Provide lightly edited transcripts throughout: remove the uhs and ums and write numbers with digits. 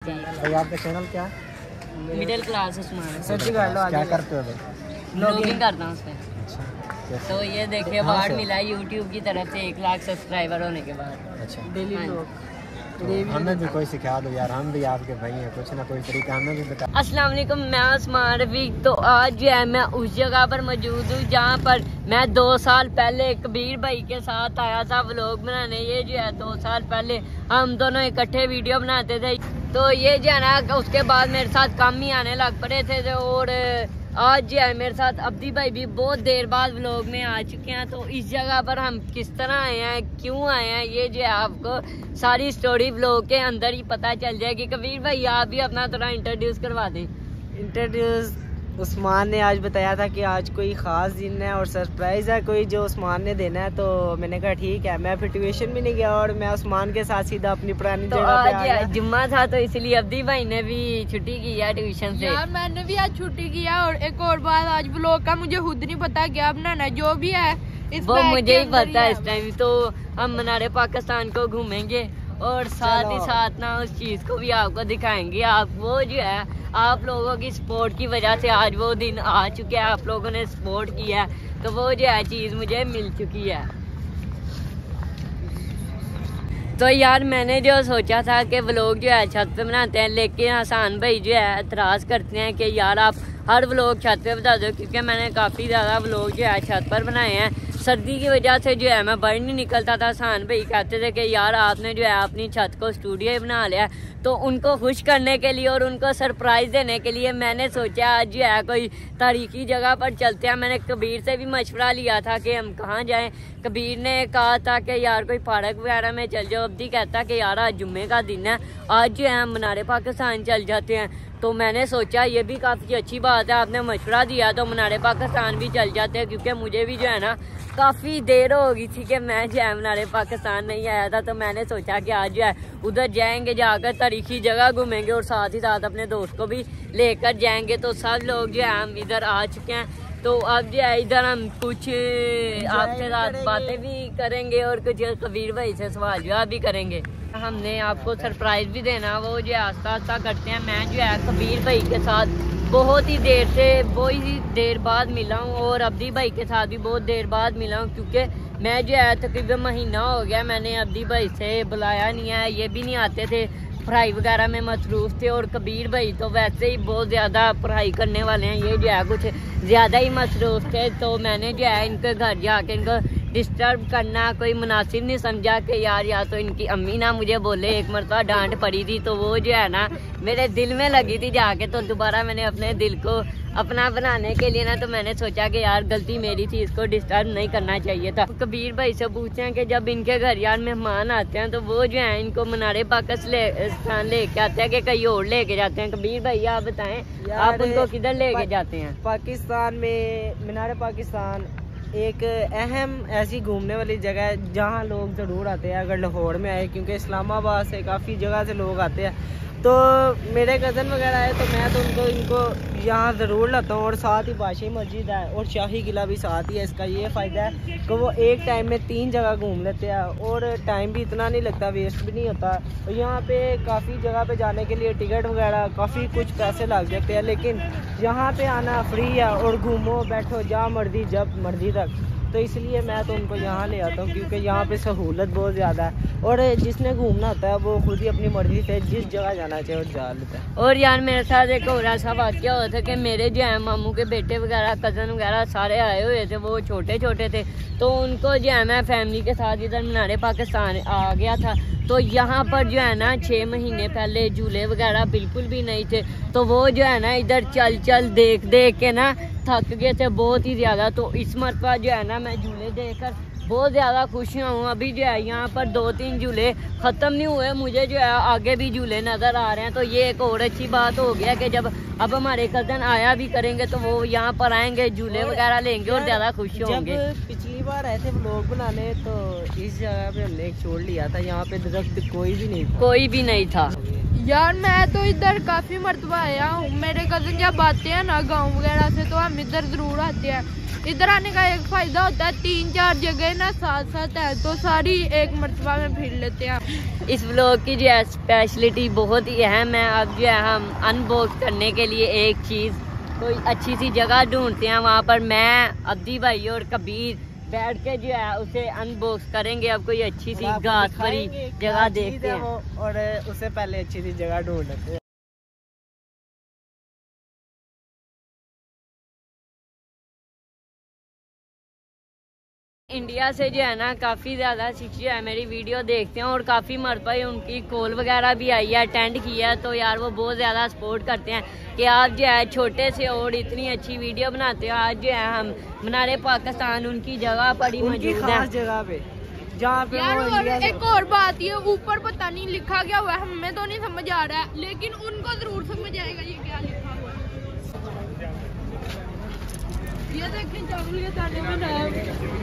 भाई आपका चैनल क्या है? Middle class Usman. सर्च कर लो। क्या करते हो भाई? ब्लॉगिंग करता हूँ उसमें। अच्छा, तो ये देखिए अवार्ड मिला है यूट्यूब की तरफ से 1 लाख सब्सक्राइबर होने के बाद। अच्छा, डेली हमें भी कोई सिखा दो यार, हम भी आपके भाई हैं, कुछ ना कोई तरीका हमें भी बता। अस्सलाम वालेकुम, मैं उस्मान रफीक। तो आज जो है मैं उस जगह पर मौजूद हूँ जहाँ पर मैं 2 साल पहले कबीर भाई के साथ आया था व्लॉग बनाने। ये जो है 2 साल पहले हम दोनों इकट्ठे वीडियो बनाते थे। तो ये जो है ना उसके बाद मेरे साथ कम ही आने लग पड़े थे। और आज जो है मेरे साथ अब्दी भाई भी बहुत देर बाद व्लॉग में आ चुके हैं। तो इस जगह पर हम किस तरह आए हैं, क्यों आए हैं, ये जो है आपको सारी स्टोरी व्लॉग के अंदर ही पता चल जाएगी। कबीर भाई आप भी अपना थोड़ा इंट्रोड्यूस करवा दें। इंट्रोड्यूस उस्मान ने आज बताया था कि आज कोई ख़ास दिन है और सरप्राइज़ है कोई जो उस्मान ने देना है। तो मैंने कहा ठीक है, मैं फिर ट्यूशन भी नहीं गया और मैं उस्मान के साथ सीधा अपनी पुरानी तो जगह पे आ गया। आज जुम्मा था तो इसलिए अब्दी भाई ने भी छुट्टी की है ट्यूशन से। यार मैंने भी आज छुट्टी किया। और एक और बात, आज व्लॉग का मुझे खुद नहीं पता क्या बनाना, जो भी है वो मुझे ही पता है इस टाइम। तो हम मनारे पाकिस्तान को घूमेंगे और साथ ही साथ ना उस चीज़ को भी आपको दिखाएंगे। आप वो जो है आप लोगों की सपोर्ट की वजह से आज वो दिन आ चुके हैं, आप लोगों ने सपोर्ट किया है तो वो जो है चीज़ मुझे मिल चुकी है। तो यार मैंने जो सोचा था कि व्लॉग जो है छत पे बनाते हैं, लेकिन हसन भाई जो है एतराज़ करते हैं कि यार आप हर व्लॉग छत पे बता दो, क्योंकि मैंने काफ़ी ज़्यादा व्लॉग जो है छत पर बनाए हैं। सर्दी की वजह से जो है मैं बाहर नहीं निकलता था। हसन भाई कहते थे कि यार आपने जो है अपनी छत को स्टूडियो बना लिया। तो उनको खुश करने के लिए और उनको सरप्राइज़ देने के लिए मैंने सोचा आज जो है कोई तारीखी जगह पर चलते हैं। मैंने कबीर से भी मशवरा लिया था कि हम कहाँ जाएं। कबीर ने कहा था कि यार कोई पार्क वगैरह में चल जाओ। अब्दी कहता कि यार आज जुम्मे का दिन है, आज जो है हम मनारे पाकिस्तान चल जाते हैं। तो मैंने सोचा ये भी काफ़ी अच्छी बात है, आपने मशवरा दिया तो मनारे पाकिस्तान भी चल जाते हैं। क्योंकि मुझे भी जो है ना काफ़ी देर हो गई थी कि मैं जो है मनारे पाकिस्तान नहीं आया था। तो मैंने सोचा कि आज जो है उधर जाएंगे, जाकर तारीखी जगह घूमेंगे और साथ ही साथ अपने दोस्त को भी लेकर जाएंगे। तो सब लोग जो है हम इधर आ चुके हैं। तो अब जो है इधर हम कुछ आपके साथ बातें भी करेंगे और कुछ कबीर भाई से सवाल जवाब भी करेंगे। हमने आपको सरप्राइज़ भी देना, वो जो है आस्ता आस्ता करते हैं। मैं जो है कबीर भाई के साथ बहुत ही देर से बहुत देर बाद मिला हूँ और अब्दी भाई के साथ भी बहुत देर बाद मिला हूँ। क्योंकि मैं जो है तकरीबन महीना हो गया मैंने अब्दी भाई से बुलाया नहीं है, ये भी नहीं आते थे, पढ़ाई वगैरह में मसरूफ़ थे। और कबीर भाई तो वैसे ही बहुत ज़्यादा पढ़ाई करने वाले हैं, ये जो है कुछ ज़्यादा ही मसरूफ़ थे। तो मैंने जो है इनके घर जाके इनको डिस्टर्ब करना कोई मुनासिब नहीं समझा कि यार या तो इनकी अम्मी ना मुझे बोले, एक मरतबा डांट पड़ी थी तो वो जो है ना मेरे दिल में लगी थी जाके। तो दोबारा मैंने अपने दिल को अपना बनाने के लिए ना तो मैंने सोचा कि यार गलती मेरी थी, इसको डिस्टर्ब नहीं करना चाहिए था। कबीर भाई से पूछते हैं कि जब इनके घर यार मेहमान आते हैं तो वो जो है इनको मनारे पाकिस्तान लेके आते हैं कि कहीं और लेके जाते हैं। कबीर भाई आप बताएं आप उनको किधर लेके जाते हैं? पाकिस्तान में मीनार पाकिस्तान एक अहम ऐसी घूमने वाली जगह है जहाँ लोग ज़रूर आते हैं अगर लाहौर में आए, क्योंकि इस्लामाबाद से काफ़ी जगह से लोग आते हैं। तो मेरे कज़न वगैरह है तो मैं तो इनको यहाँ ज़रूर लाता हूँ। और साथ ही बादशाही मस्जिद है और शाही किला भी साथ ही है। इसका ये फ़ायदा है कि वो एक टाइम में 3 जगह घूम लेते हैं और टाइम भी इतना नहीं लगता, वेस्ट भी नहीं होता। और यहाँ पे काफ़ी जगह पे जाने के लिए टिकट वगैरह काफ़ी कुछ पैसे लग जाते हैं, लेकिन यहाँ पे आना फ्री है और घूमो बैठो जहाँ मर्जी जब मर्जी तक। तो इसलिए मैं तो उनको यहाँ ले आता हूँ क्योंकि यहाँ पे सहूलत बहुत ज़्यादा है और जिसने घूमना होता है वो खुद ही अपनी मर्जी से जिस जगह जाना चाहिए और जा लेता है। और यार मेरे साथ एक और ऐसा वाक़या हुआ था कि मेरे जो है मामू के बेटे वगैरह कज़न वगैरह सारे आए हुए थे, वो छोटे छोटे थे। तो उनको जो है मैं फैमिली के साथ इधर मनारे पाकिस्तान आ गया था। तो यहाँ पर जो है ना 6 महीने पहले झूले वगैरह बिल्कुल भी नहीं थे। तो वो जो है ना इधर चल देख के ना थक गए थे बहुत ही ज़्यादा। तो इस मरतबा जो है ना मैं झूले देखकर बहुत ज़्यादा खुश हूँ। अभी जो है यहाँ पर 2-3 झूले ख़त्म नहीं हुए, मुझे जो है आगे भी झूले नज़र आ रहे हैं। तो ये एक और अच्छी बात हो गया कि जब अब हमारे कज़न आया भी करेंगे तो वो यहाँ पर आएंगे, झूले वगैरह लेंगे और ज़्यादा खुश होंगे। पिछली बार आए थे व्लॉग बनाने तो इस जगह पे हमने एक छोड़ लिया था, यहाँ पे दरख्त कोई भी नहीं था। यार मैं तो इधर काफ़ी मरतबा आया हूँ। मेरे कज़न जब आते हैं ना गाँव वगैरह से तो हम इधर ज़रूर आते हैं। इधर आने का एक फायदा होता है, 3-4 जगह ना साथ साथ है तो सारी एक मरतबा में फिर लेते हैं। इस व्लॉग की जो है स्पेशलिटी बहुत ही अहम है। अब जो है हम अनबॉक्स करने के लिए एक चीज़ कोई अच्छी सी जगह ढूंढते हैं, वहाँ पर मैं अब्दी भाई और कबीर बैठ के जो है उसे अनबॉक्स करेंगे। अब कोई अच्छी सी घास भरी जगह देखते हैं और उससे पहले अच्छी सी जगह ढूंढ लेते हैं। इंडिया से जो है ना काफ़ी ज़्यादा शिक्षक है मेरी वीडियो देखते हैं और काफ़ी मरतबा उनकी कॉल वगैरह भी आई है, अटेंड किया है, तो यार वो बहुत ज़्यादा सपोर्ट करते हैं कि आप जो है छोटे से और इतनी अच्छी वीडियो बनाते हो। आज जो है हम मीनार पाकिस्तान उनकी जगह पर ही मौजूद है, जगह पे जहाँ पे यार एक और बात ये ऊपर पता नहीं लिखा क्या हुआ है, हमें तो नहीं समझ आ रहा है, लेकिन उनको जरूर समझ आएगा ये क्या लिखा हुआ है। ये देखें चावल के दाने में नाम।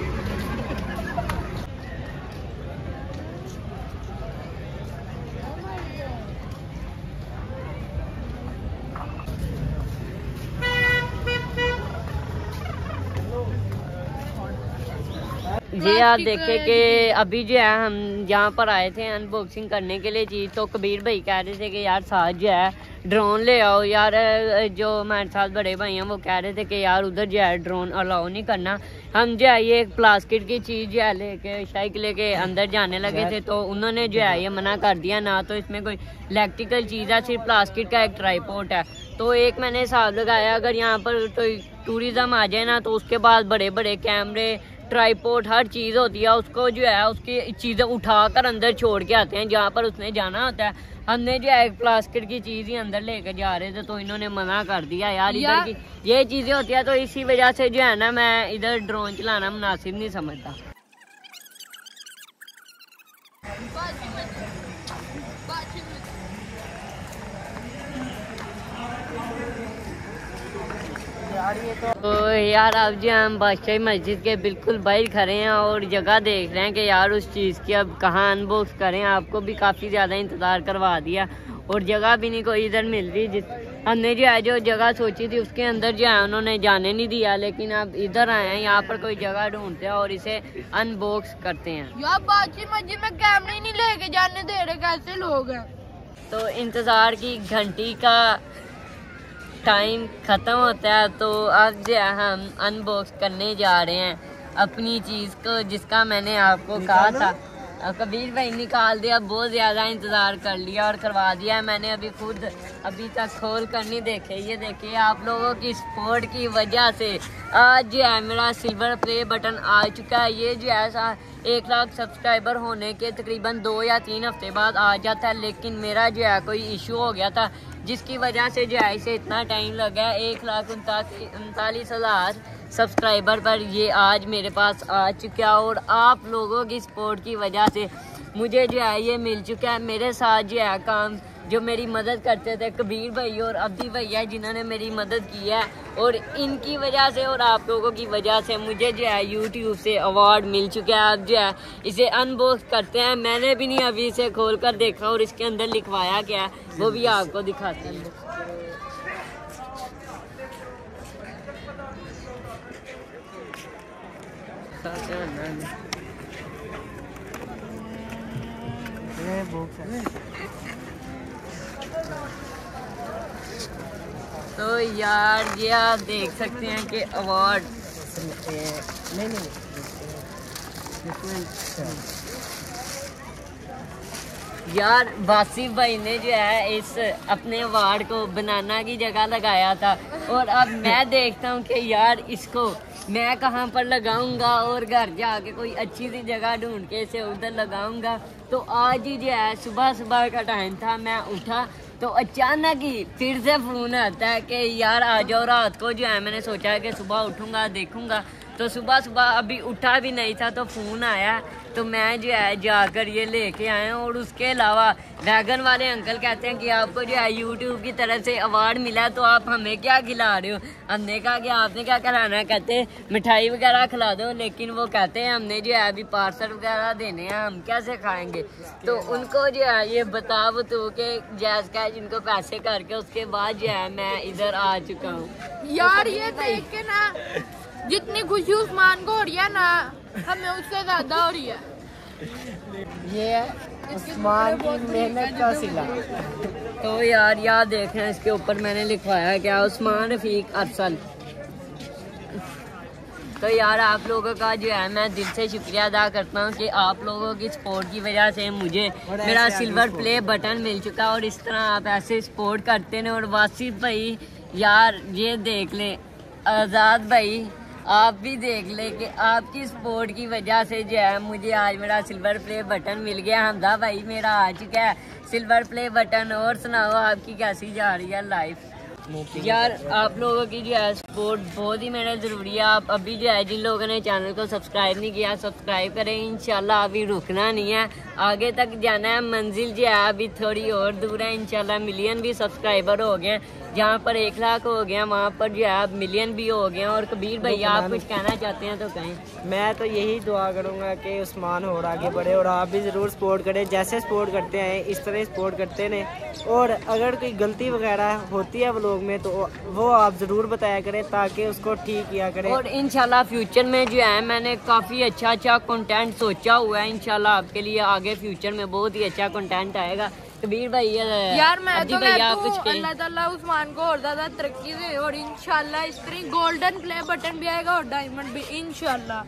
जी आप देखें कि अभी जो है हम यहाँ पर आए थे अनबॉक्सिंग करने के लिए चीज़, तो कबीर भाई कह रहे थे कि यार साथ जो है ड्रोन ले आओ। यार जो हमारे साथ बड़े भाई हैं वो कह रहे थे कि यार उधर जो है ड्रोन अलाउ नहीं करना। हम जो है ये एक प्लास्टिक की चीज़ जो है लेके शायद लेके अंदर जाने लगे थे, तो उन्होंने जो है ये मना कर दिया, ना तो इसमें कोई इलेक्ट्रिकल चीज़ है, सिर्फ प्लास्टिक का एक ट्राईपोर्ट है। तो एक मैंने हिसाब लगाया अगर यहाँ पर कोई टूरिज़्म आ जाए ना तो उसके बाद बड़े बड़े कैमरे ट्राईपोर्ट हर चीज़ होती है, उसको जो है उसकी चीज़ें उठाकर अंदर छोड़ के आते हैं जहाँ पर उसने जाना होता है। हमने जो है प्लास्टिक की चीज़ ही अंदर लेकर जा रहे थे तो इन्होंने मना कर दिया यार इधर की ये चीज़ें होती है, तो इसी वजह से जो है ना मैं इधर ड्रोन चलाना मुनासिब नहीं समझता। तो यार अब जो हम बादशाही मस्जिद के बिल्कुल बाहर खड़े हैं और जगह देख रहे हैं कि यार उस चीज़ की अब कहाँ अनबॉक्स करें। आपको भी काफ़ी ज़्यादा इंतज़ार करवा दिया और जगह भी नहीं कोई इधर मिल रही। जिस हमने जो है जो जगह सोची थी उसके अंदर जो है उन्होंने जाने नहीं दिया, लेकिन अब इधर आए हैं यहाँ पर कोई जगह ढूंढते हैं और इसे अनबॉक्स करते हैं। यार बादशाही मस्जिद में कैमरे ही नहीं लेके जाने दे रहे, कैसे लोग हैं। तो इंतज़ार की घंटी का टाइम ख़त्म होता है, तो अब जो है हम अनबॉक्स करने जा रहे हैं अपनी चीज़ को जिसका मैंने आपको कहा था। कबीर भाई निकाल दिया, बहुत ज़्यादा इंतज़ार कर लिया और करवा दिया। मैंने अभी खुद अभी तक खोल कर नहीं देखे। ये देखिए आप लोगों की सपोर्ट की वजह से आज जो है मेरा सिल्वर प्ले बटन आ चुका है। ये जो है 1 लाख सब्सक्राइबर होने के तकरीबन 2 या 3 हफ्ते बाद आ जाता है, लेकिन मेरा जो है कोई इशू हो गया था जिसकी वजह से जो है इसे इतना टाइम लगा। 1,39,000 सब्सक्राइबर पर ये आज मेरे पास आ चुका है और आप लोगों की सपोर्ट की वजह से मुझे जो है ये मिल चुका है। मेरे साथ जो है काम जो मेरी मदद करते थे कबीर भाई और अब्दी भैया जिन्होंने मेरी मदद की है, और इनकी वजह से और आप लोगों की वजह से मुझे जो है यूट्यूब से अवार्ड मिल चुका है। अब जो है इसे अनबॉक्स करते हैं। मैंने भी नहीं अभी इसे खोल कर देखा और इसके अंदर लिखवाया क्या है वो भी आपको दिखाते हैं। तो यार ये आप देख सकते हैं कि अवार्ड यार वासिफ भाई ने जो है इस अपने अवार्ड को बनाना की जगह लगाया था और अब मैं देखता हूँ कि यार इसको मैं कहाँ पर लगाऊंगा और घर जाके कोई अच्छी सी जगह ढूंढ के इसे उधर लगाऊंगा। तो आज ही जो है सुबह सुबह का टाइम था, मैं उठा तो अचानक ही फिर से फ़ोन आता है कि यार आ जाओ रात को। जो है मैंने सोचा है कि सुबह उठूँगा देखूँगा, तो सुबह सुबह अभी उठा भी नहीं था तो फ़ोन आया, तो मैं जो है जाकर ये लेके आया हूँ। और उसके अलावा वैगन वाले अंकल कहते हैं कि आपको जो है यूट्यूब की तरफ से अवार्ड मिला तो आप हमें क्या खिला रहे हो। हमने कहा कि आपने क्या कराना है, कहते मिठाई वगैरह खिला दो, लेकिन वो कहते हैं हमने जो है अभी पार्सल वगैरह देने हैं, हम कैसे खाएंगे। तो उनको जो है ये बताओ तो कि जैस का जिनको पैसे करके उसके बाद जो है मैं इधर आ चुका हूँ। यार ये देख के ना जितनी खुशी उस्मान को हो रही है ना, हमें उससे ज्यादा हो रही है। ये है उस्मान की मेहनत का सिला। तो यार याद देख रहे हैं, इसके ऊपर मैंने लिखवाया क्या, उस्मान रफीक अरसल। तो यार आप लोगों का जो है मैं दिल से शुक्रिया अदा करता हूँ कि आप लोगों की सपोर्ट की वजह से मुझे मेरा सिल्वर प्ले बटन मिल चुका है। और इस तरह आप ऐसे सपोर्ट करते हैं। और वासिफ भाई यार ये देख लें, आज़ाद भाई आप भी देख लें कि आपकी सपोर्ट की वजह से जो है मुझे आज मेरा सिल्वर प्ले बटन मिल गया। हमदा भाई मेरा आ चुका है सिल्वर प्ले बटन। और सुनाओ आपकी कैसी जा रही है लाइफ? यार आप लोगों की जो है सपोर्ट बहुत ही मेरे ज़रूरी है। आप अभी जो है जिन लोगों ने चैनल को सब्सक्राइब नहीं किया सब्सक्राइब करें। इंशाल्लाह अभी रुकना नहीं है, आगे तक जाना है। मंजिल जो है अभी थोड़ी और दूर है। इंशाल्लाह मिलियन भी सब्सक्राइबर हो गए। जहाँ पर 1 लाख हो गया वहाँ पर जो है अब मिलियन भी हो गए। और कबीर भैया आप कुछ कहना चाहते हैं तो कहें। मैं तो यही दुआ करूँगा कि उस्मान और आगे बढ़े और आप भी ज़रूर सपोर्ट करें। जैसे सपोर्ट करते हैं इस तरह सपोर्ट करते रहें। और अगर कोई गलती वगैरह होती है व्लॉग में तो वो आप ज़रूर बताया करें ताकि उसको ठीक किया करें। और इंशाल्लाह फ्यूचर में जो है मैंने काफ़ी अच्छा कंटेंट सोचा हुआ है। इंशाल्लाह आपके लिए आगे फ्यूचर में बहुत ही अच्छा कंटेंट आएगा। कबीर भाई यार मैं तो भैया आप कुछ अल्लाह ताला उस्मान को और ज्यादा तरक्की दे और इंशाल्लाह इस तरह गोल्डन प्ले बटन भी आएगा और डायमंड भी इंशाल्लाह।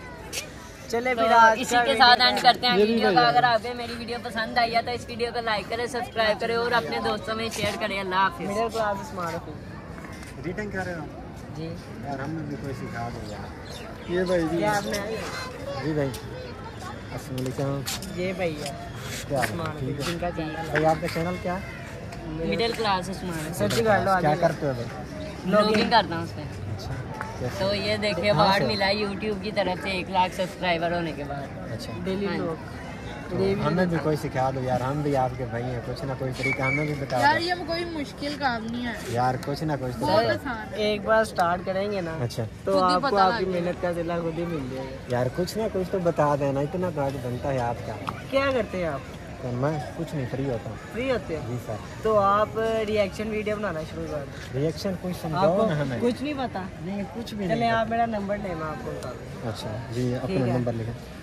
चले तो फिर आज इसी के साथ एंड करते हैं वीडियो का। अगर आपको मेरी वीडियो पसंद आई है तो इस वीडियो को लाइक करें, सब्सक्राइब करें और अपने दोस्तों में शेयर करें। अल्लाह हाफिज़। Middle class Usman Rafiq return कर रहे हो जी। यार, हमें भी कोई सिखा दो यार। ये भाई जी, क्या आपने जी भाई अस्सलाम वालेकुम। ये भैया क्या उस्मान ठीक रफीक है जिनका चैनल भाई, आपका चैनल क्या है? मिडिल क्लास उस्मान सर्च कर लो। क्या करते हो भाई? ब्लॉगिंग करता हूँ उस पर। अच्छा, कैसे? तो ये देखिए अवार्ड मिला यूट्यूब की तरफ से 1 लाख सब्सक्राइबर होने के बाद। अच्छा, डेली हाँ। ब्लॉग तो हमें भी कोई सिखा दो यार, हम भी आपके भाई हैं। कुछ ना कोई तरीका हमें भी बता यार दो ये कोई मुश्किल काम नहीं है, यार, कुछ ना कुछ तो बहुत बताओ। आसान है। एक बार स्टार्ट करेंगे ना अच्छा तो खुद ही आपको पता आपकी लग मेहनत का सिला खुद ही मिल जाएगा। यार, कुछ ना कुछ तो बता देना, इतना कार्ड बनता है आपका। क्या करते हैं आप? तो मैं कुछ नहीं, फ्री होता हूँ। फ्री होते हैं जी सर। तो आप रिएक्शन वीडियो बनाना शुरू कर दें। रिएक्शन कुछ समझाओ ना हमें। कुछ नहीं पता? नहीं, कुछ भी चले नहीं आप मेरा नंबर लें, मैं आपको बता दूँ। अच्छा जी, अपना ठीक है। नंबर लिखें।